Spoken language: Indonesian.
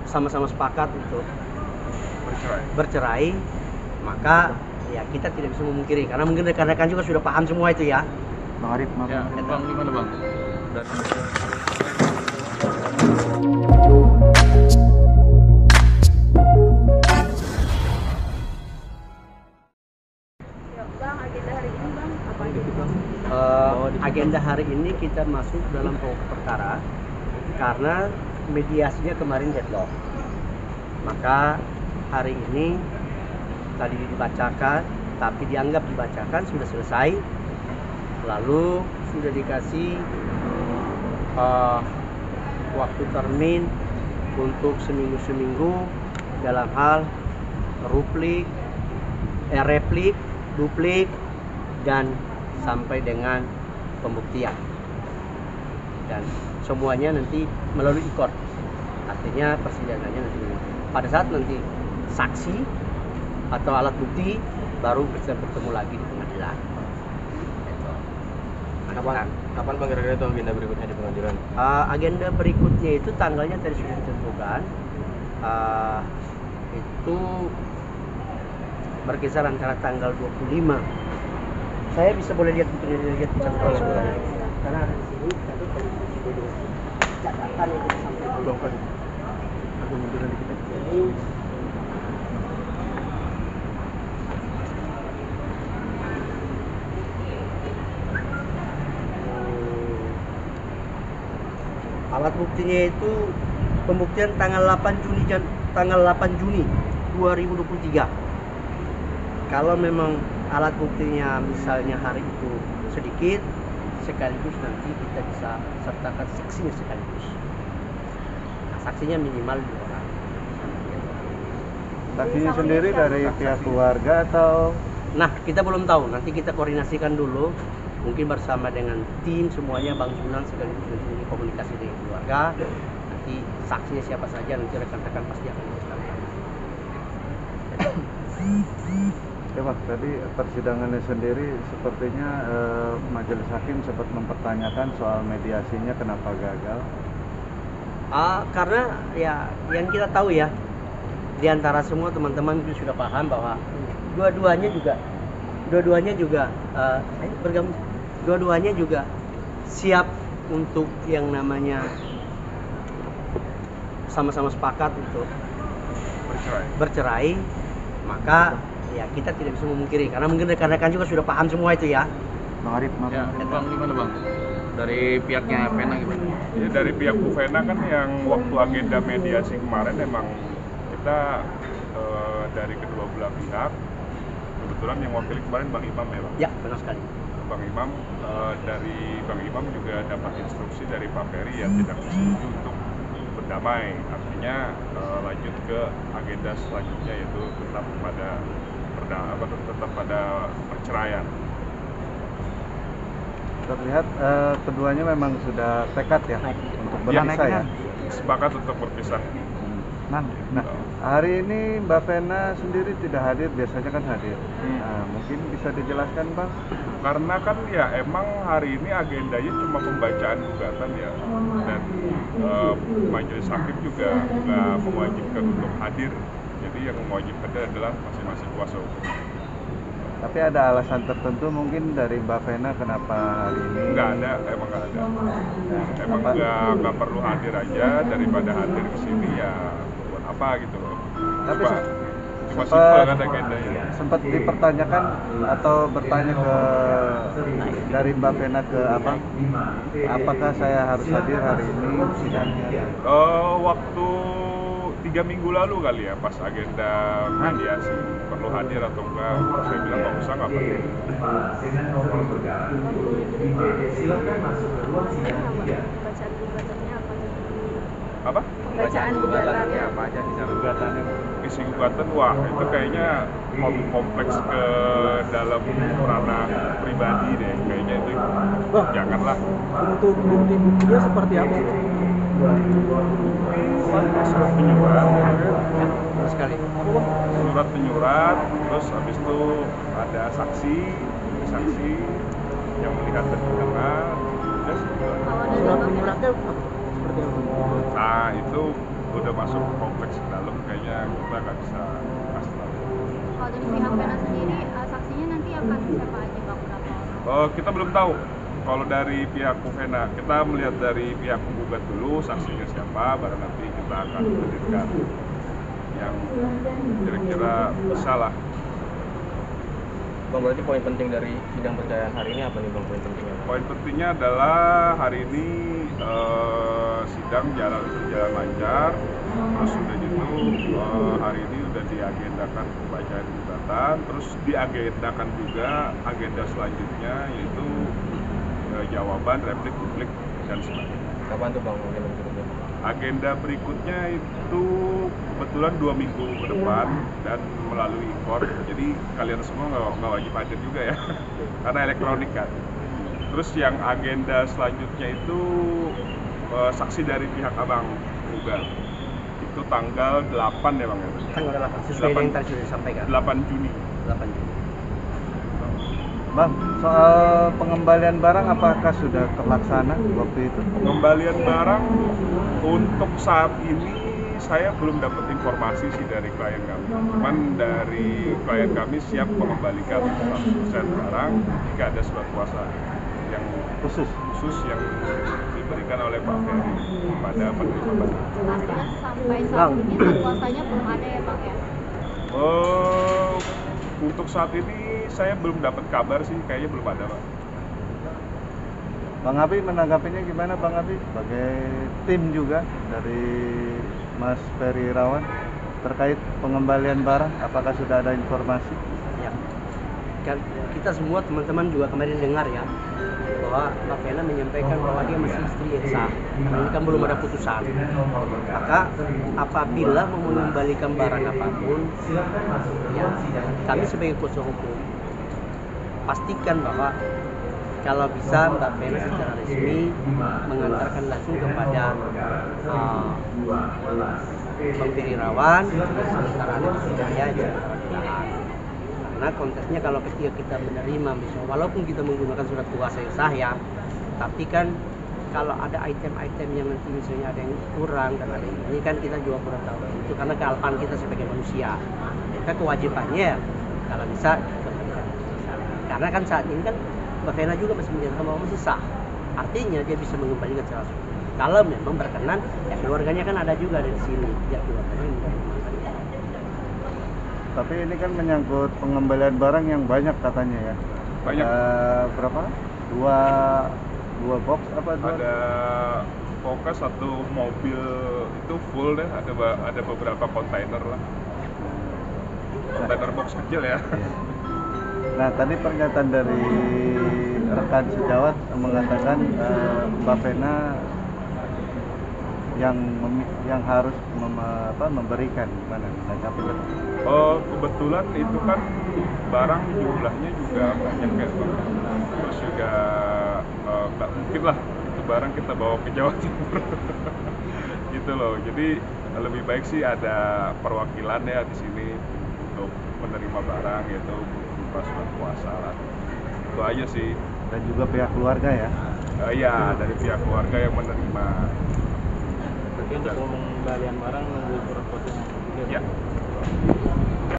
sama-sama sepakat untuk bercerai, maka ya kita tidak bisa memungkiri, karena mungkin rekan-rekan juga sudah paham semua itu ya. Bang Arif, maaf. Ya, Bang, gimana Bang? Agenda hari ini kita masuk dalam pokok perkara karena mediasinya kemarin deadlock. Maka hari ini tadi dibacakan, tapi dianggap dibacakan sudah selesai. Lalu sudah dikasih waktu termin untuk seminggu dalam hal replik, duplik, dan sampai dengan pembuktian, dan semuanya nanti melalui court. Artinya persidangannya nanti pada saat nanti saksi atau alat bukti baru bisa bertemu lagi di pengadilan. Kapan Bang kira-kira itu agenda berikutnya di pengadilan? Agenda berikutnya itu tanggalnya tadi sudah ditentukan. Itu berkisar antara tanggal 25. Saya bisa boleh lihat catatan sebenarnya. Karena ada di sini catatan yang kita sampaikan. Aku munduran dikit. Jadi alat buktinya itu pembuktian tanggal 8 Juni 2023. Kalau memang alat buktinya misalnya hari itu sedikit, sekaligus nanti kita bisa sertakan saksinya sekaligus. Nah, saksinya minimal 2 orang. Saksinya sendiri dari pihak keluarga atau? Nah, kita belum tahu. Nanti kita koordinasikan dulu. Mungkin bersama dengan tim semuanya, Bang Junan sekaligus nanti komunikasi dengan keluarga. Nanti saksinya siapa saja, nanti rekan-rekan pasti akan dijelaskan. Ya Pak, tadi persidangannya sendiri sepertinya majelis hakim sempat mempertanyakan soal mediasinya kenapa gagal. Karena ya yang kita tahu ya, di antara semua teman-teman itu sudah paham bahwa dua-duanya juga siap untuk yang namanya sama-sama sepakat untuk bercerai. Maka ya kita tidak bisa memungkiri, karena mungkin rekan-rekan juga sudah paham semua itu ya. Bang Arif, maaf. Ya, Bang, gimana Bang? Dari pihaknya Vena gimana? Ya, dari pihak Bu Vena kan yang waktu agenda mediasi kemarin emang kita dari kedua belah pihak, kebetulan yang wakili kemarin Bang Imam ya Bang? Ya, benar sekali. Bang Imam, dari Bang Imam juga dapat instruksi dari Pak Ferry yang tidak setuju untuk berdamai, artinya lanjut ke agenda selanjutnya, yaitu tetap pada perceraian. Terlihat keduanya memang sudah tekad ya untuk berpisah ya. Sepakat untuk berpisah. Nah, hari ini Mbak Vena sendiri tidak hadir, biasanya kan hadir. Nah, mungkin bisa dijelaskan Bang? Karena kan ya emang hari ini agendanya cuma pembacaan gugatan ya, dan majelis hakim juga nggak mewajibkan untuk hadir. Jadi yang mewajibkan adalah masing-masing kuasa hukum. Tapi ada alasan tertentu mungkin dari Mbak Vena kenapa hari ini? Nggak ada, emang nggak ada. Emang nggak perlu hadir aja, daripada hadir ke sini ya buat apa gitu loh. Tapi cuma simpel kan agendanya. Sempat dipertanyakan atau bertanya dari Mbak Vena ke Abang, apakah saya harus hadir hari ini sidangnya? Waktu 3 minggu lalu kali ya, pas agenda mediasi perlu hadir atau enggak, saya bilang nggak usah, nggak perlu. Bacaan gugatannya apa? Apa? Bacaan gugatannya apa aja di sana gugatannya? Isi gugatan, wah itu kayaknya kompleks ke dalam ranah pribadi deh, kayaknya itu janganlah. Untuk bukti-buktinya seperti apa? Surat penyurat Sekali. surat penyurat, terus habis itu ada saksi yang melihat persidangan, terus Surat penyuratnya seperti apa? nah itu udah masuk kompleks ke dalam kayaknya kita nggak bisa kasih tahu. Kalau dari pihak Pena sendiri, saksinya nanti akan siapa aja Bang? Berapa orang? Kita belum tahu. Kalau dari pihak Pena, kita melihat dari pihak penggugat dulu saksinya siapa, baru nanti kita akan hadirkan yang kira-kira bisa lah. Bang, berarti poin penting dari sidang perceraian hari ini apa nih Bang, poin pentingnya? Poin pentingnya adalah hari ini sidang berjalan lancar, terus udah gitu hari ini udah diagendakan pembacaan gugatan, terus diagendakan juga agenda selanjutnya yaitu jawaban, replik, publik dan sebagainya. Kapan tuh Bang agenda berikutnya? Agenda berikutnya itu kebetulan 2 minggu ke depan dan melalui e-court, jadi kalian semua nggak wajib hadir juga ya karena elektronik kan. Terus yang agenda selanjutnya itu saksi dari pihak abang juga itu tanggal 8 ya Bang ya? Tanggal 8, sesuai dengan yang tadi sudah disampaikan. 8 Juni. 8 Juni. Bang, soal pengembalian barang apakah sudah terlaksana waktu itu? Pengembalian barang untuk saat ini saya belum dapat informasi sih dari klien kami. Cuman dari klien kami siap mengembalikan 100% barang jika ada surat kuasa yang khusus yang diberikan oleh Pak Ferry kepada penerima barang. Artinya sampai saat ini surat kuasanya belum ada ya Bang ya? Untuk saat ini saya belum dapat kabar sih, kayaknya belum ada Pak. Bang Abi menanggapinya gimana Bang Abi? Sebagai tim juga dari Mas Ferry Irawan terkait pengembalian barang, apakah sudah ada informasi? Ya. Kan kita semua teman-teman juga kemarin dengar ya bahwa Mbak Pena menyampaikan bahwa dia masih istri yang sah. Ini kan belum ada putusan. Maka apabila mau mengembalikan barang apapun, ya kami sebagai kuasa hukum pastikan bahwa kalau bisa Mbak Pena secara resmi mengantarkan langsung kepada Bang Ferry Irawan, sementara ada Sudaya karena konteksnya kalau ketika kita menerima misalnya walaupun kita menggunakan surat kuasa yang sah ya, tapi kan kalau ada item-item yang nanti misalnya ada yang kurang dan ada ini kan kita juga kurang tahu itu karena kealpaan kita sebagai manusia, maka kewajibannya kalau bisa kembalikan karena kan saat ini kan Mbak Pena juga masih menyatakan bahwa masih sah, artinya dia bisa mengembalikan secara kalau memang berkenan ya keluarganya kan ada juga dari sini ya keluarganya menerima. Tapi ini kan menyangkut pengembalian barang yang banyak katanya ya. Banyak. Berapa? Dua box apa? Ada pokoknya satu mobil itu full deh, ada beberapa kontainer lah. Kontainer box kecil ya. Nah tadi pernyataan dari rekan sejawat mengatakan Mbak Pena yang harus memberikan mana menanggapi itu? Kebetulan itu kan barang jumlahnya juga banyak ya Bang. Terus juga nggak mungkin lah itu barang kita bawa ke Jawa Timur gitu loh. Jadi lebih baik sih ada perwakilan ya di sini untuk menerima barang yaitu berupa surat kuasa lah. Itu aja sih. Dan juga pihak keluarga ya? Iya, dari pihak keluarga yang menerima. Tapi untuk pengembalian barang nunggu surat kuasa. Ya.